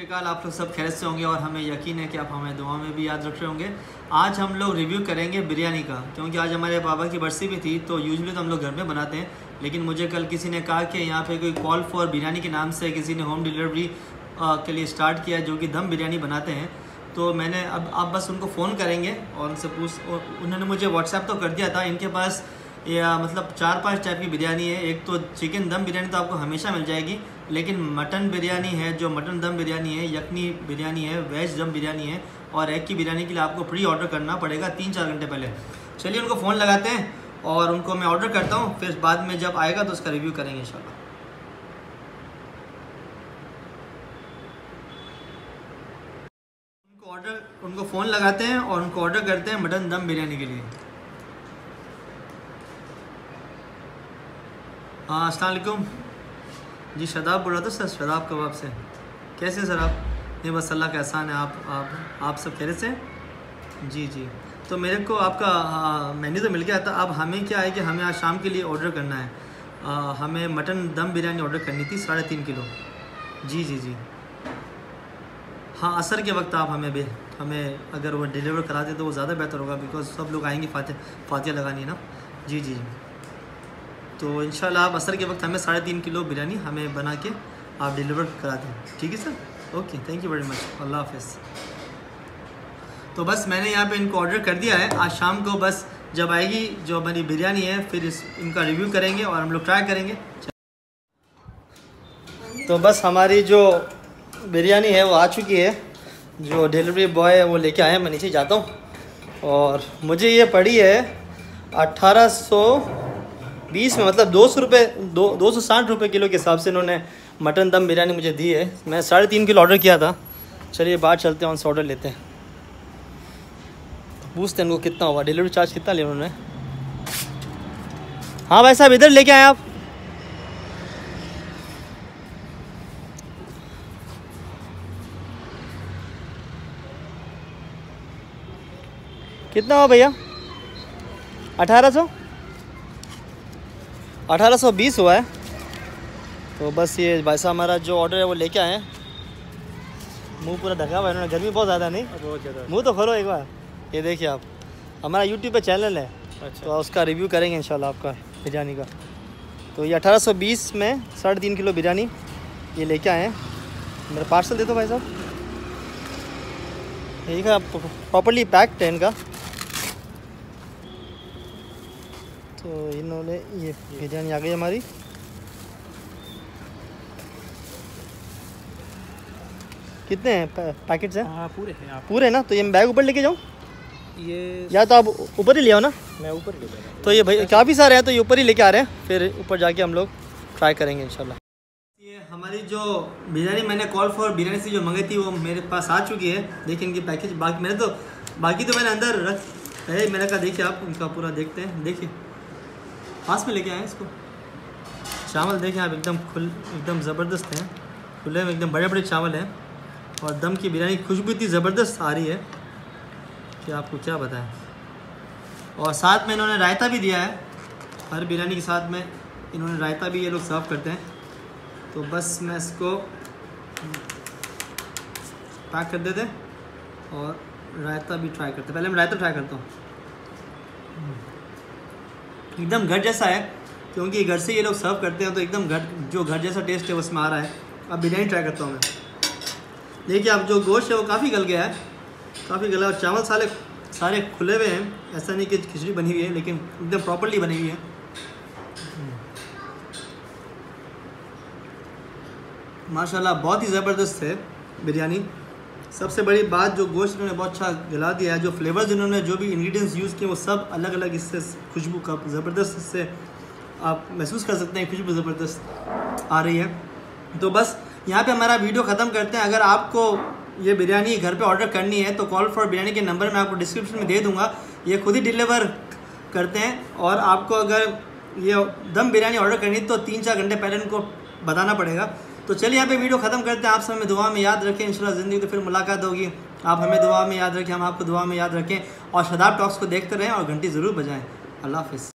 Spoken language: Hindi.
श्रीकाल, आप लोग सब खैरियत से होंगे और हमें यकीन है कि आप हमें दुआ में भी याद रख रहे होंगे। आज हम लोग रिव्यू करेंगे बिरयानी का, क्योंकि आज हमारे पापा की बरसी भी थी। तो यूजुअली तो हम लोग घर में बनाते हैं, लेकिन मुझे कल किसी ने कहा कि यहाँ पे कोई कॉल फॉर बिरयानी के नाम से किसी ने होम डिलीवरी के लिए स्टार्ट किया, जो कि दम बिरयानी बनाते हैं। तो मैंने अब आप बस उनको फ़ोन करेंगे और उनसे उन्होंने मुझे व्हाट्सएप तो कर दिया था। इनके पास मतलब 4-5 टाइप की बिरयानी है। एक तो चिकन दम बिरयानी तो आपको हमेशा मिल जाएगी, लेकिन मटन बिरयानी है जो मटन दम बिरयानी है, यखनी बिरयानी है, वेज दम बिरयानी है, और एग की बिरयानी के लिए आपको प्री ऑर्डर करना पड़ेगा 3-4 घंटे पहले। चलिए उनको फ़ोन लगाते हैं और उनको मैं ऑर्डर करता हूँ, फिर बाद में जब आएगा तो उसका रिव्यू करेंगे इंशाल्लाह। उनको फ़ोन लगाते हैं और उनको ऑर्डर करते हैं मटन दम बिरयानी के लिए। हाँ, अस्सलाम वालेकुम जी, शादाब बोल रहा था सर, शादाब कबाब से। कैसे हैं सर आप? नहीं बस अल्लाह का एहसान है। आप सब खैरियत से? जी जी। तो मेरे को आपका मेन्यू तो मिल गया था। अब हमें क्या है कि हमें आज शाम के लिए ऑर्डर करना है। हमें मटन दम बिरयानी ऑर्डर करनी थी 3.5 किलो। जी जी जी। हाँ, असर के वक्त आप हमें अगर वो डिलीवर करा दे तो वो ज़्यादा बेहतर होगा, बिकॉज सब लोग आएंगे फातिया लगानी है ना। जी जी। तो इंशाल्लाह आप असर के वक्त हमें 3.5 किलो बिरयानी हमें बना के आप डिलीवर करा दें। ठीक है sir, okay, thank you very much, अल्लाह हाफिज़। तो बस मैंने यहाँ पे इनको ऑर्डर कर दिया है। आज शाम को बस जब आएगी जो हमारी बिरयानी है, फिर इनका रिव्यू करेंगे और हम लोग ट्राई करेंगे। तो बस हमारी जो बिरयानी है वो आ चुकी है। जो डिलीवरी बॉय है वो लेके आए हैं। मैं नीचे जाता हूँ और मुझे ये पड़ी है 1820 में, मतलब 200 रुपये 260 रुपये किलो के हिसाब से इन्होंने मटन दम बिरयानी मुझे दी है। मैं 3.5 किलो ऑर्डर किया था। चलिए बाहर चलते हैं, उनसे ऑर्डर लेते हैं, पूछते हैं उनको कितना हुआ, डिलीवरी चार्ज कितना लिया उन्होंने। हाँ भाई साहब, इधर लेके आए आप। कितना हुआ भैया? 1820 हुआ है। तो बस ये भाई साहब हमारा जो ऑर्डर है वो लेके आए हैं। मुंह पूरा ढका हुआ है इन्होंने, गर्मी बहुत ज़्यादा नहीं, बहुत ज़्यादा। मुंह तो खोलो एक बार। ये देखिए आप, हमारा यूट्यूब पे चैनल है। अच्छा। तो उसका रिव्यू करेंगे इंशाल्लाह आपका बिरयानी का। तो ये 1820 में 3.5 किलो बिरयानी ये लेके आए हैं। मेरा पार्सल दे दो भाई साहब। यही का प्रॉपर्ली पैक्ड है इनका। तो इन्होंने ये बिरयानी आ गई हमारी। कितने हैं पैकेट्स हैं? हाँ पूरे हैं। पूरे ना? तो ये मैं बैग ऊपर लेके जाऊँ? ये या तो आप ऊपर ही ले आओ ना। मैं ऊपर ले जाऊँगा। तो ये भाई काफ़ी सारे हैं, तो ये ऊपर ही लेके आ रहे हैं, फिर ऊपर जाके हम लोग ट्राई करेंगे इंशाल्लाह। ये हमारी जो बिरयानी मैंने कॉल फॉर बिरयानी से जो मंगाई थी वो मेरे पास आ चुकी है। देखिए इनकी पैकेज, बाकी मैंने अंदर रख है। मैंने कहा देखिए आप इनका पूरा देखते हैं। देखिए पास में लेके आए इसको। चावल देखें आप, एकदम ज़बरदस्त हैं, खुले में एकदम बड़े बड़े चावल हैं, और दम की बिरयानी खुशबू इतनी ज़बरदस्त आ रही है कि आपको क्या बताएं। और साथ में इन्होंने रायता भी दिया है। हर बिरयानी के साथ में इन्होंने रायता भी ये लोग सर्व करते हैं। तो बस मैं इसको पैक कर देते और रायता भी ट्राई करते। पहले मैं रायता ट्राई करता हूँ। एकदम घर जैसा है, क्योंकि घर से ये लोग सर्व करते हैं, तो एकदम घर जैसा टेस्ट है उसमें आ रहा है। अब बिरयानी ट्राई करता हूँ मैं। देखिए अब जो गोश्त है वो काफ़ी गल गया है, काफ़ी गला, और चावल सारे खुले हुए हैं। ऐसा नहीं कि खिचड़ी बनी हुई है, लेकिन एकदम प्रॉपर्ली बनी हुई है। माशाल्लाह बहुत ही ज़बरदस्त है बिरयानी। सबसे बड़ी बात, जो गोश्त इन्होंने बहुत अच्छा गला दिया है। जो फ्लेवर्स इन्होंने जो भी इंग्रेडिएंट्स यूज़ किए वो सब अलग अलग, इससे खुशबू का ज़बरदस्त, इससे आप महसूस कर सकते हैं खुशबू ज़बरदस्त आ रही है। तो बस यहाँ पे हमारा वीडियो ख़त्म करते हैं। अगर आपको ये बिरयानी घर पे ऑर्डर करनी है तो कॉल फॉर बिरयानी के नंबर मैं आपको डिस्क्रिप्शन में दे दूँगा। ये खुद ही डिलीवर करते हैं, और आपको अगर ये दम बिरयानी ऑर्डर करनी है तो 3-4 घंटे पहले इनको बताना पड़ेगा। तो चलिए यहाँ पे वीडियो ख़त्म करते हैं। आप सब हमें दुआ में याद रखें। इंशाल्लाह ज़िंदगी तो फिर मुलाकात होगी। आप हमें दुआ में याद रखें, हम आपको दुआ में याद रखें, और शादाब टॉक्स को देखते रहें और घंटी ज़रूर बजाएं। अल्लाह हाफ़िज़।